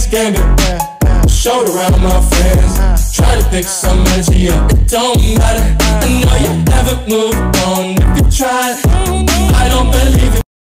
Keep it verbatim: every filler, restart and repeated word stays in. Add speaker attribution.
Speaker 1: gave it. Showed around my friends. Try to pick some energy up, it don't matter. I know you haven't moved on. If you tried, I don't believe it.